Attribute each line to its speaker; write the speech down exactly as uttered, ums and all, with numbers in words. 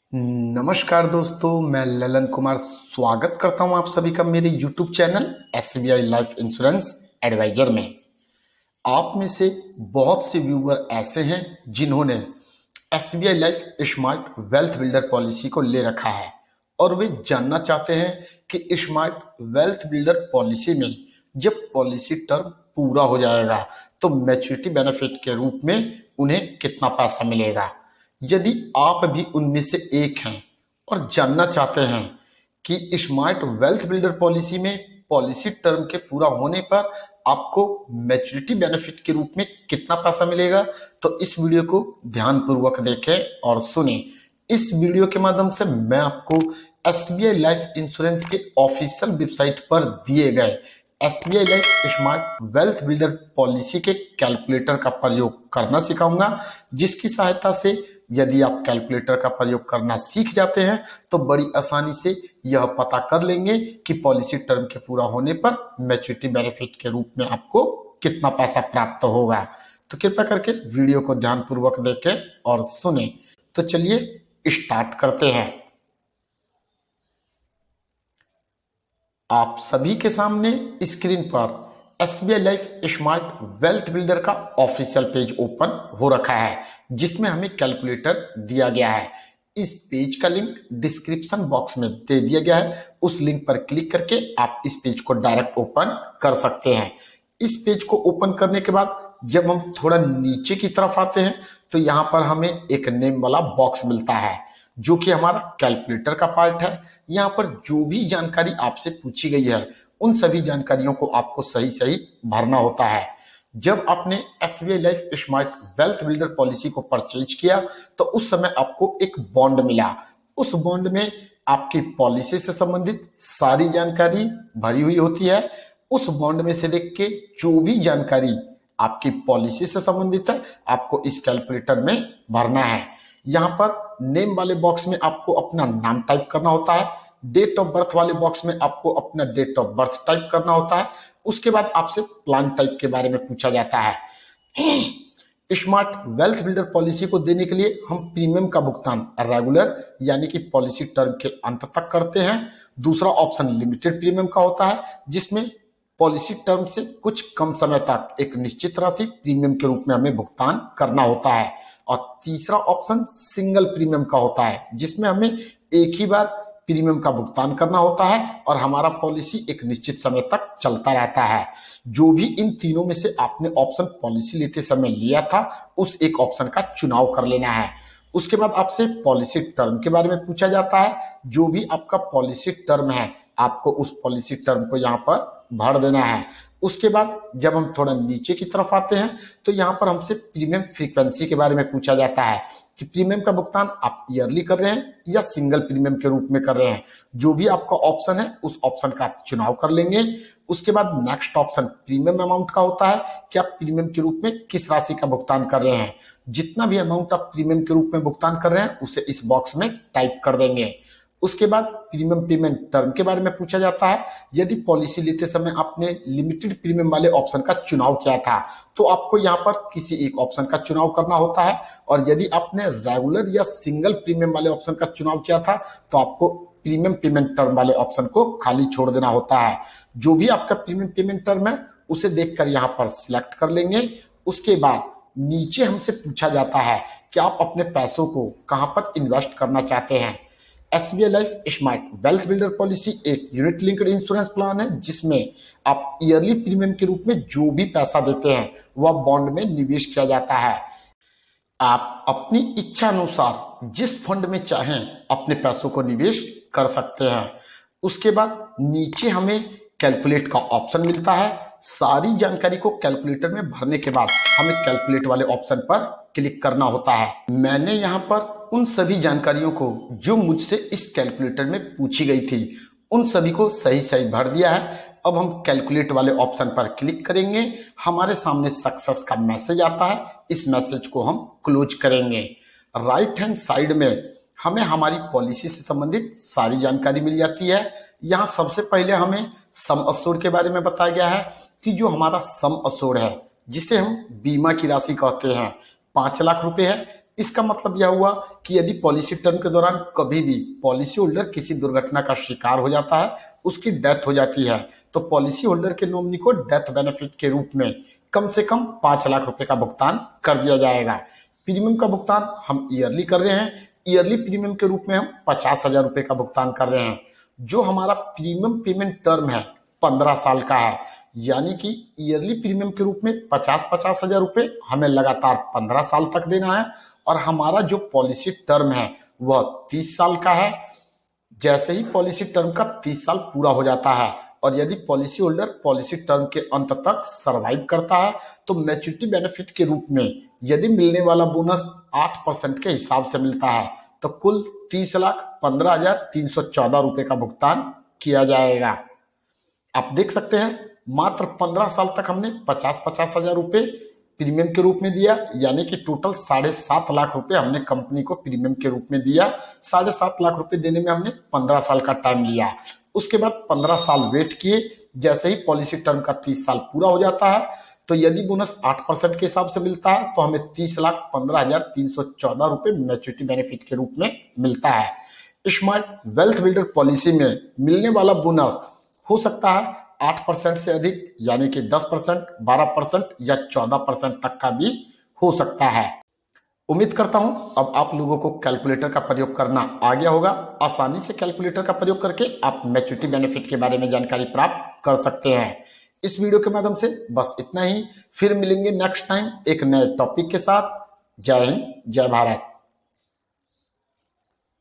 Speaker 1: नमस्कार दोस्तों, मैं ललन कुमार स्वागत करता हूं आप सभी का मेरे YouTube channel S B I life insurance advisor में। आप में से बहुत से व्यूअर ऐसे हैं जिन्होंने S B I life smart wealth builder policy को ले रखा है और वे जानना चाहते हैं कि स्मार्ट वेल्थ बिल्डर पॉलिसी में जब पॉलिसी टर्म पूरा हो जाएगा तो मैच्योरिटी बेनिफिट के रूप में उन्हें कितना पैसा मिलेगा। यदि आप भी उनमें से एक हैं और जानना चाहते हैं कि स्मार्ट वेल्थ बिल्डर पॉलिसी में पॉलिसी टर्म के पूरा होने पर आपको मैच्योरिटी बेनिफिट के रूप में कितना पैसा मिलेगा, तो इस वीडियो को ध्यानपूर्वक देखें और सुनें। इस वीडियो के माध्यम से मैं आपको S B I life insurance के ऑफिशियल वेबसाइट पर दिए गए S B I life smart wealth builder policy के कैलकुलेटर का प्रयोग करना सिखाऊंगा, जिसकी सहायता से यदि आप कैलकुलेटर का प्रयोग करना सीख जाते हैं तो बड़ी आसानी से यह पता कर लेंगे कि पॉलिसी टर्म के पूरा होने पर मैच्योरिटी बेनिफिट के रूप में आपको कितना पैसा प्राप्त होगा। तो कृपया करके वीडियो को ध्यानपूर्वक देखें और सुने। तो चलिए स्टार्ट करते हैं। आप सभी के सामने स्क्रीन पर S B I life smart wealth builder का ऑफिशियल पेज ओपन हो रखा है, जिसमें हमें कैलकुलेटर दिया गया है। इस पेज का लिंक डिस्क्रिप्शन बॉक्स में दे दिया गया है। उस लिंक पर क्लिक करके आप इस पेज को डायरेक्ट ओपन कर सकते हैं। इस पेज को ओपन करने के बाद जब हम थोड़ा नीचे की तरफ आते हैं तो यहाँ पर हमें एक नेम वाला बॉक्स मिलता है, जो कि हमारा कैलकुलेटर का पार्ट है। यहाँ पर जो भी जानकारी आपसे पूछी गई है उन सभी जानकारियों को आपको सही सही भरना होता है। जब आपने S B I life smart wealth builder policy को परचेज किया तो उस समय आपको एक बॉन्ड मिला। उस बॉन्ड में आपकी पॉलिसी से संबंधित सारी जानकारी भरी हुई होती है। उस बॉन्ड में से देख के जो भी जानकारी आपकी पॉलिसी से संबंधित है आपको इस कैलकुलेटर में भरना है। यहाँ पर नेम वाले बॉक्स में आपको अपना नाम टाइप करना होता है। डेट ऑफ बर्थ वाले बॉक्स में आपको अपना डेट ऑफ बर्थ टाइप करना होता है। उसके बाद आपसे प्लान टाइप के बारे में पूछा जाता है। स्मार्ट वेल्थ बिल्डर पॉलिसी को देने के लिए हम प्रीमियम का भुगतान रेगुलर यानी कि पॉलिसी टर्म के अंत तक करते हैं। दूसरा ऑप्शन लिमिटेड प्रीमियम का होता है, जिसमें पॉलिसी टर्म से कुछ कम समय तक एक निश्चित राशि प्रीमियम के रूप में हमें भुगतान करना होता है। और तीसरा ऑप्शन सिंगल प्रीमियम का होता है, जिसमें हमें एक ही बार प्रीमियम का भुगतान करना होता है और हमारा पॉलिसी एक निश्चित समय तक चलता रहता है। जो भी इन तीनों में से आपने ऑप्शन पॉलिसी लेते समय लिया था उस एक ऑप्शन का चुनाव कर लेना है। उसके बाद आपसे पॉलिसी टर्म के बारे में पूछा जाता है। जो भी आपका पॉलिसी टर्म है आपको उस पॉलिसी टर्म को यहाँ पर भर देना है। उसके बाद जब हम थोड़ा नीचे की तरफ आते हैं तो यहाँ पर हमसे प्रीमियम फ्रीक्वेंसी के बारे में पूछा जाता है कि प्रीमियम का भुगतान आप ईयरली कर रहे हैं या सिंगल प्रीमियम के रूप में कर रहे हैं। जो भी आपका ऑप्शन है उस ऑप्शन का आप चुनाव कर लेंगे। उसके बाद नेक्स्ट ऑप्शन प्रीमियम अमाउंट का होता है कि आप प्रीमियम के रूप में किस राशि का भुगतान कर रहे हैं। जितना भी अमाउंट आप प्रीमियम के रूप में भुगतान कर रहे हैं उसे इस बॉक्स में टाइप कर देंगे। उसके बाद प्रीमियम पेमेंट टर्म के बारे में पूछा जाता है। यदि पॉलिसी लेते समय आपने लिमिटेड प्रीमियम वाले ऑप्शन का चुनाव किया था तो आपको यहाँ पर किसी एक ऑप्शन का चुनाव करना होता है, और यदि आपने रेगुलर या सिंगल प्रीमियम वाले ऑप्शन का चुनाव किया था तो आपको प्रीमियम पेमेंट टर्म वाले ऑप्शन को खाली छोड़ देना होता है। जो भी आपका प्रीमियम पेमेंट टर्म है उसे देखकर यहाँ पर सिलेक्ट कर लेंगे। उसके बाद नीचे हमसे पूछा जाता है कि आप अपने पैसों को कहाँ पर इन्वेस्ट करना चाहते हैं। S B I life smart wealth builder policy एक यूनिट लिंक्ड इंश्योरेंस प्लान है, जिसमें आप ईयरली प्रीमियम के रूप में जो भी पैसा देते हैं वह बॉन्ड में निवेश किया जाता है। आप अपनी इच्छा अनुसार जिस फंड में चाहें अपने पैसों को निवेश कर सकते हैं। उसके बाद नीचे हमें कैलकुलेट का ऑप्शन मिलता है। सारी जानकारी को कैलकुलेटर में भरने के बाद हमें कैलकुलेट वाले ऑप्शन पर क्लिक करना होता है। मैंने यहाँ पर उन सभी जानकारियों को जो मुझसे इस कैलकुलेटर में पूछी गई थी उन सभी को सही सही भर दिया है। अब हम कैलकुलेट वाले ऑप्शन पर क्लिक करेंगे। हमारे सामने सक्सेस का मैसेज आता है। इस मैसेज को हम क्लोज करेंगे। राइट हैंड साइड में हमें हमारी पॉलिसी से संबंधित सारी जानकारी मिल जाती है। यहाँ सबसे पहले हमें सम अश्योर्ड के बारे में बताया गया है कि जो हमारा सम अश्योर्ड है, जिसे हम बीमा की राशि कहते हैं, पांच लाख रुपए है। इसका मतलब यह हुआ कि यदि पॉलिसी टर्म के दौरान कभी भी पॉलिसी होल्डर किसी दुर्घटना का शिकार हो जाता है, उसकी डेथ हो जाती है, तो पॉलिसी होल्डर के नॉमिनी को डेथ बेनिफिट के रूप में कम से कम पांच लाख रुपए का भुगतान कर दिया जाएगा। प्रीमियम का भुगतान हम ईयरली कर रहे हैं। ईयरली प्रीमियम के रूप में हम पचास हजार रुपए का भुगतान कर रहे हैं। जो हमारा प्रीमियम पेमेंट टर्म है पंद्रह साल का है, यानी कि ईयरली प्रीमियम के रूप में पचास पचास हजार रुपए हमें लगातार पंद्रह साल तक देना है, और हमारा जो पॉलिसी टर्म है वह तीस साल का है। जैसे ही पॉलिसी टर्म का तीस साल पूरा हो जाता है और यदि पॉलिसी होल्डर पॉलिसी टर्म के अंत तक सरवाइव करता है, तो मैच्योरिटी बेनिफिट के रूप में यदि मिलने वाला बोनस आठ परसेंट के हिसाब से मिलता है, तो कुल तीस लाख पंद्रह हजार तीन सौ चौदह रुपए का भुगतान किया जाएगा। आप देख सकते हैं मात्र पंद्रह साल तक हमने पचास पचास हजार रुपए प्रीमियम के रूप में दिया, यानी कि टोटल साढ़े सात लाख रुपए हमने कंपनी को प्रीमियम के रूप में दिया। साढ़े सात लाख रुपए देने में हमने पंद्रह साल का टाइम लिया। उसके बाद पंद्रह साल वेट किए। जैसे ही पॉलिसी टर्म का तीस साल पूरा हो जाता है, तो यदि बोनस आठ परसेंट के हिसाब से मिलता है, तो हमें तीस लाख पंद्रह हजार तीन सौ चौदह रुपए मैच्योरिटी बेनिफिट के रूप में मिलता है। स्मार्ट वेल्थ बिल्डर पॉलिसी में मिलने वाला बोनस हो सकता है आठ परसेंट से अधिक, यानी कि दस परसेंट, बारह परसेंट या चौदह परसेंट तक का भी हो सकता है। उम्मीद करता हूं अब आप लोगों को कैलकुलेटर का प्रयोग करना आ गया होगा। आसानी से कैलकुलेटर का प्रयोग करके आप मैच्योरिटी बेनिफिट के बारे में जानकारी प्राप्त कर सकते हैं। इस वीडियो के माध्यम से बस इतना ही। फिर मिलेंगे नेक्स्ट टाइम एक नए टॉपिक के साथ। जय हिंद, जय भारत।